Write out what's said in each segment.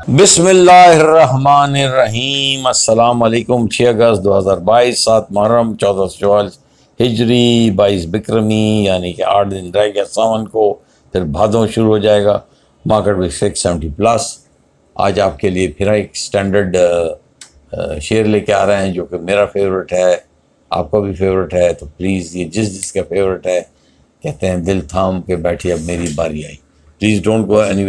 बिस्मिल्लाहिर्रहमानिर्रहीम। अस्सलाम वालेकुम। 6 अगस्त 2022, 7 मुहर्रम 1444 हिजरी, 22 बिक्रमी, यानी कि 8 दिन रह गया सावन को, फिर भादों शुरू हो जाएगा। मार्केट भी 670 प्लस। आज आपके लिए फिर एक स्टैंडर्ड शेयर लेके आ रहे हैं जो कि मेरा फेवरेट है, आपका भी फेवरेट है। तो प्लीज़ ये जिसका फेवरेट है, कहते हैं दिल थाम के बैठिए, अब मेरी बारी आई। Please don't go anywhere.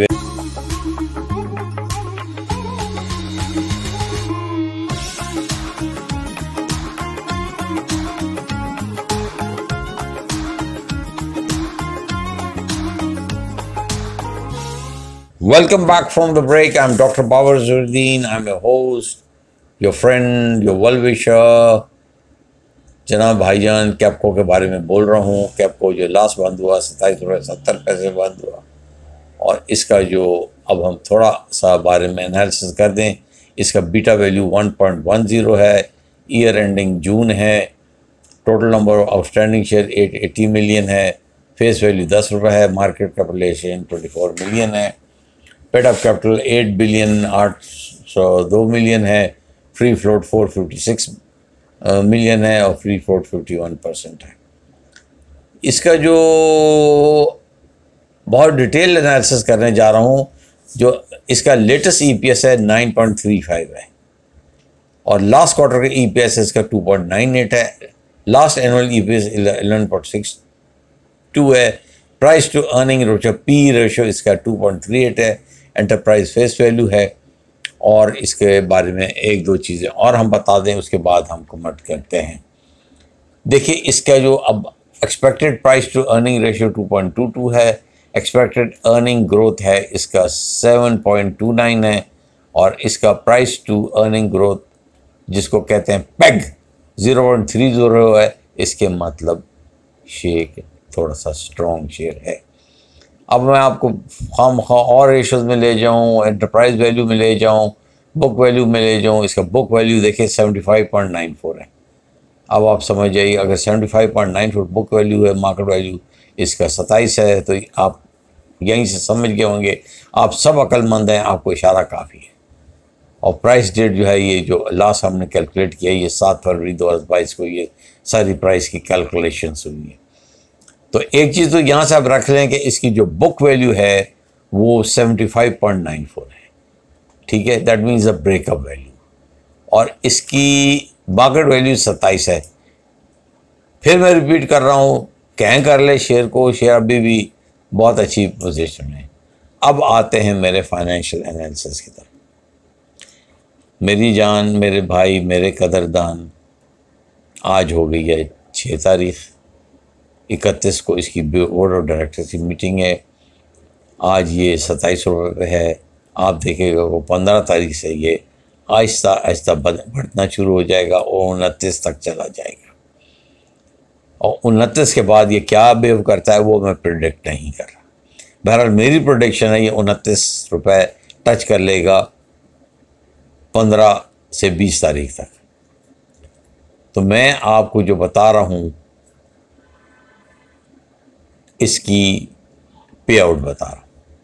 Welcome back from the break. I'm Dr. Babar Zurdeen. I'm your host, your friend, your well-wisher. जनाब भाईजान, कैपको के बारे में बोल रहा हूँ। कैपको जो लास्ट बंद हुआ 27.70 बंद हुआ, और इसका जो अब हम थोड़ा सा बारे में एनालिसिस कर दें। इसका बीटा वैल्यू 1.10 है, ईयर एंडिंग जून है, total number of outstanding share 880 million है, फेस वैल्यू 10 रुपये है, मार्केट कैपिटलाइजेशन 24 मिलियन है, paid up capital 8 billion 802 million है, फ्री फ्लोट 456 मिलियन है और फ्री फ्लोट 51% है। इसका जो बहुत डिटेल एनालिसिस करने जा रहा हूँ, जो इसका लेटेस्ट ईपीएस है 9.35 है, और लास्ट क्वार्टर का ईपीएस इसका 2.98 है, लास्ट एनुअल ईपीएस 11.62 है, price to earning ratio P ratio इसका 2.38 है, एंटरप्राइज फेस वैल्यू है। और इसके बारे में एक दो चीज़ें और हम बता दें, उसके बाद हम कमेंट करते हैं। देखिए, इसका जो अब expected price to earning ratio 2.22 है, एक्सपेक्टेड अर्निंग ग्रोथ है इसका 7.29 है, और इसका प्राइस टू अर्निंग ग्रोथ जिसको कहते हैं पेग 0.30 है। इसके मतलब शेयर थोड़ा सा स्ट्रॉन्ग शेयर है। अब मैं आपको खामखा और रेशोज़ में ले जाऊं, एंटरप्राइज वैल्यू में ले जाऊं, बुक वैल्यू में ले जाऊं। इसका बुक वैल्यू देखिए 75.94 है। अब आप समझ जाइए, अगर 75.94 बुक वैल्यू है, मार्केट वैल्यू इसका 27 है, तो आप यहीं से समझ गए होंगे। आप सब अक्लमंद हैं, आपको इशारा काफ़ी है। और प्राइस डेट जो है, ये जो लास्ट हमने कैलकुलेट किया, ये 7 फरवरी 2022 को ये सारी प्राइस की कैलकुलेशन हुई है। तो एक चीज़ तो यहाँ से आप रख लें कि इसकी जो बुक वैल्यू है वो 75.94 है, ठीक है। That means a breakup value, और इसकी मार्केट वैल्यू 27 है। फिर मैं रिपीट कर रहा हूँ, कहें कर ले शेयर को, शेयर अभी भी बहुत अच्छी पोजीशन है। अब आते हैं मेरे फाइनेंशियल एनालिसिस की तरफ। मेरी जान, मेरे भाई, मेरे कदरदान, आज हो गई है 6 तारीख, 31 को इसकी बोर्ड ऑफ डायरेक्टर्स की मीटिंग है। आज ये 27 रुपये पे है। आप देखेगा वो 15 तारीख से ये आहिस्ता आहिस्ता बढ़ना शुरू हो जाएगा और 29 तक चला जाएगा। और 29 के बाद ये क्या बिहेव करता है वो मैं प्रिडिक्ट नहीं कर रहा। बहरहाल मेरी प्रोडिक्शन है ये 29 रुपये टच कर लेगा 15 से 20 तारीख तक। तो मैं आपको जो बता रहा हूँ, इसकी पे आउट बता रहा हूँ।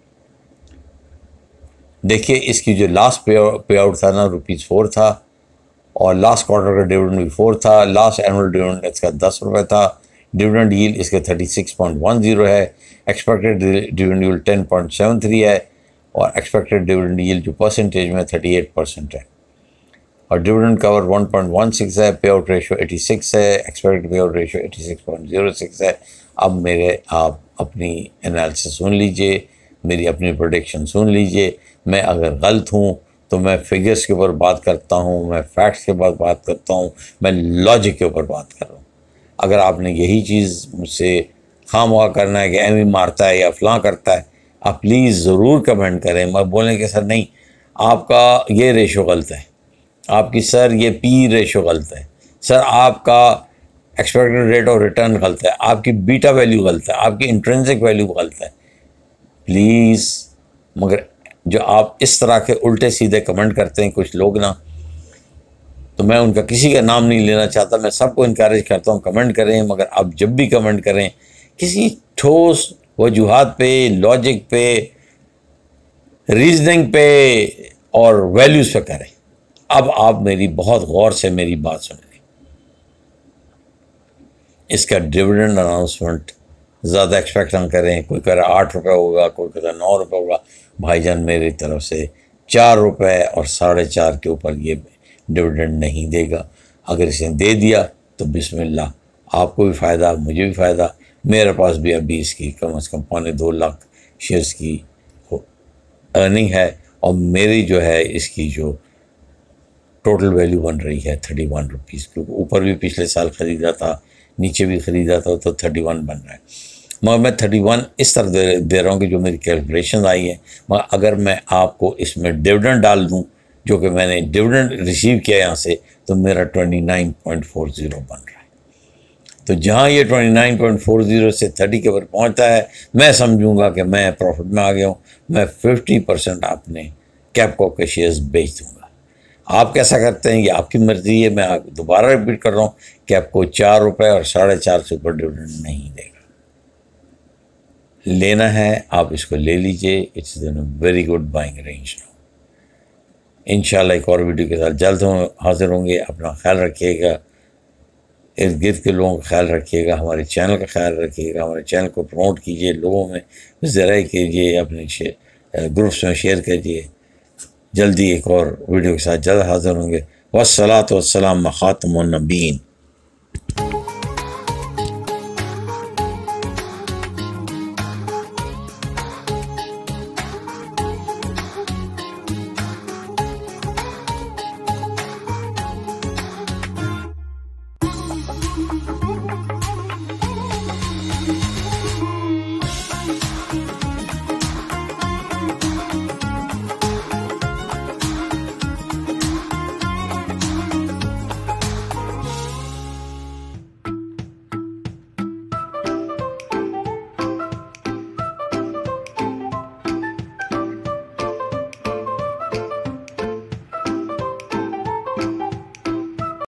देखिए, इसकी जो लास्ट पे आउट था ना, ₹4 था, और लास्ट क्वार्टर का डिविडेंड भी 4 था। लास्ट एनुअल डिविडेंड इसका 10 रुपये था। डिविडेंड यील्ड इसके 36.10 है। एक्सपेक्टेड डिविडेंड यील्ड 10.73 है, और एक्सपेक्टेड डिविडेंड यील्ड जो परसेंटेज में 38% है, और डिविडेंड कवर 1.16 है। पे आउट रेशियो 86 है। एक्सपेक्टेड पे आउट रेशियो 86.06 है। अब आप अपनी एनालिसिस सुन लीजिए, मेरी अपनी प्रोडिक्शन सुन लीजिए। मैं अगर गलत हूँ तो मैं फिगर्स के ऊपर बात करता हूँ, मैं फैक्ट्स के ऊपर बात करता हूँ, मैं लॉजिक के ऊपर बात कर रहा हूँ। अगर आपने यही चीज़ मुझसे खामखा करना है कि एमी मारता है या फलां करता है, आप प्लीज़ ज़रूर कमेंट करें। मैं बोलें कि सर नहीं, आपका ये रेशो गलत है, आपकी सर ये पी रेशो गलत है, सर आपका एक्सपेक्टेड रेट ऑफ रिटर्न गलत है, आपकी बीटा वैल्यू गलत है, आपकी इंट्रिंसिक वैल्यू गलत है। प्लीज़, मगर जो आप इस तरह के उल्टे सीधे कमेंट करते हैं कुछ लोग ना, तो मैं उनका किसी का नाम नहीं लेना चाहता। मैं सबको इनकरेज करता हूँ कमेंट करें, मगर आप जब भी कमेंट करें किसी ठोस वजूहात पे, लॉजिक पे, रीजनिंग पे और वैल्यूज़ पे करें। अब आप मेरी बहुत गौर से मेरी बात सुनें। इसका डिविडेंड अनाउंसमेंट ज़्यादा एक्सपेक्ट ना करें। कोई कह रहा 8 रुपये होगा, कोई कह रहा 9 रुपये होगा। भाईजान मेरी तरफ से 4 रुपये और 4.5 के ऊपर ये डिविडेंड नहीं देगा। अगर इसने दे दिया तो बिस्मिल्लाह, आपको भी फ़ायदा, मुझे भी फ़ायदा। मेरे पास भी अभी इसकी कम से कम 2.25 लाख शेयर्स की अर्निंग है और मेरी जो है इसकी जो टोटल वैल्यू बन रही है 31 रुपीज़। क्योंकि ऊपर भी पिछले साल ख़रीदा था, नीचे भी ख़रीदा था, तो 31 बन रहा है। मगर मैं 31 इस तरह दे रहा हूँ कि जो मेरी कैलकुलेशन आई है, मगर अगर मैं आपको इसमें डिविडेंड डाल दूँ, जो कि मैंने डिविडेंड रिसीव किया यहाँ से, तो मेरा 29.40 बन रहा है। तो जहाँ ये 29.40 से 30 के ऊपर पहुँचता है, मैं समझूंगा कि मैं प्रॉफिट में आ गया हूँ। मैं 50% आपने कैपको के शेयर्स बेच दूँगा। आप कैसा करते हैं ये आपकी मर्जी है। मैं दोबारा रिपीट कर रहा हूँ कि आपको 4 रुपये और 4.5 से ऊपर डिविडेंड नहीं देगा। लेना है आप इसको ले लीजिए। It's in very good buying range now. इंशाल्लाह एक और वीडियो के साथ जल्द हाजिर होंगे। अपना ख्याल रखिएगा, इर्द गिर्द के लोगों का ख्याल रखिएगा, हमारे चैनल का ख्याल रखिएगा। हमारे चैनल को प्रमोट कीजिए, लोगों में ज़रा कीजिए, अपने ग्रुप्स में शेयर कीजिए। जल्दी एक और वीडियो के साथ जल्द हाजिर होंगे। वस्सलातु वस्सलाम खातमुन नबीन।